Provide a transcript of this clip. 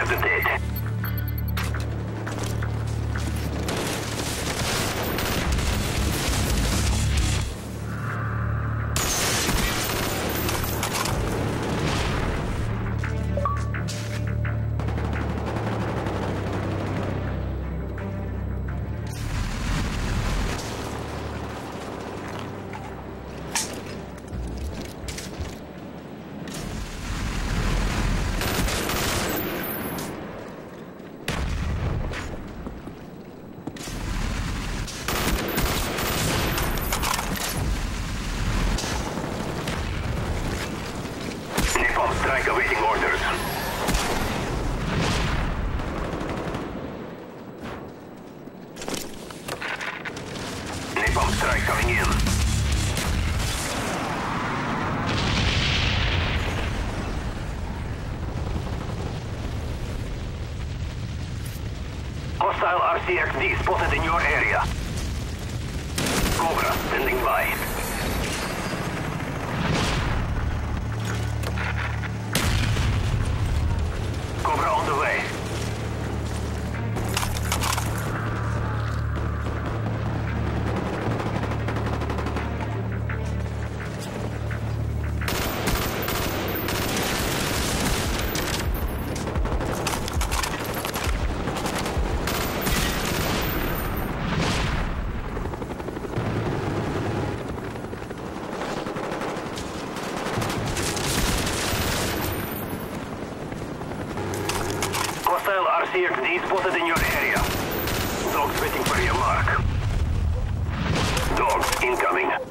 the dead. Strike awaiting orders. Napalm strike coming in. Hostile RCXD spotted in your area. Cobra standing by. Cobra on the way. Hostile RCXD spotted in your area. Dogs waiting for your mark. Dogs incoming.